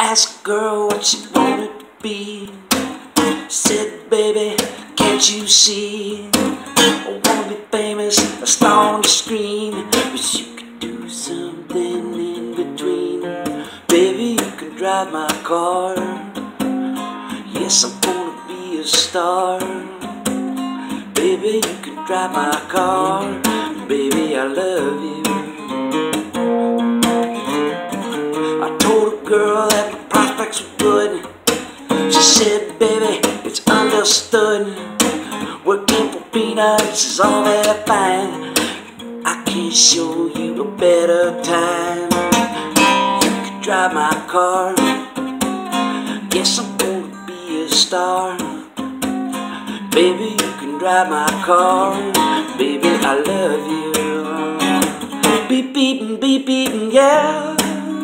asked a girl what she wanted to be. Said, baby, can't you see? I wanna be famous, a star on the screen, but you could do something in between. Baby, you can drive my car. Yes, I'm gonna be a star. Baby, you can drive my car. Baby, I love you. I told a girl that my prospects were good. She said, baby, it's understood. Working for peanuts is all that I find. I can show you a better time. You can drive my car. Yes, I'm gonna be a star. Baby, you can drive my car. Baby, I love you. Beep beepin', beep beepin', yeah.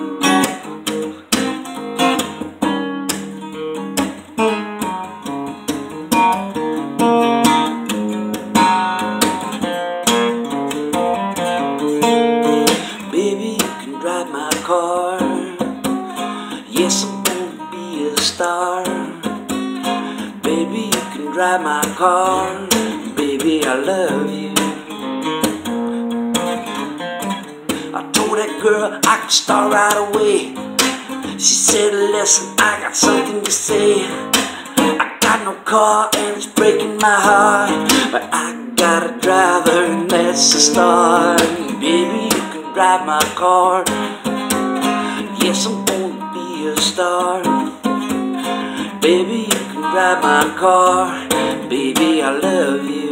Baby, you can drive my car. Yes, I'm gonna be a star. Baby, you can drive my car. Baby, I love you. I told that girl I could start right away. She said, listen, I got something to say. I got no car and it's breaking my heart, but I got a driver and that's a start. Baby, you can drive my car. Yes, I'm gonna be a star. Baby, you can drive my car. Baby, I love you.